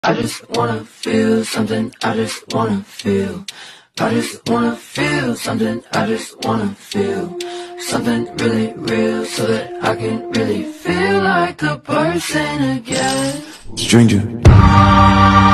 I just wanna feel something, I just wanna feel. I just wanna feel something, I just wanna feel something really real so that I can really feel like a person again. Stranger.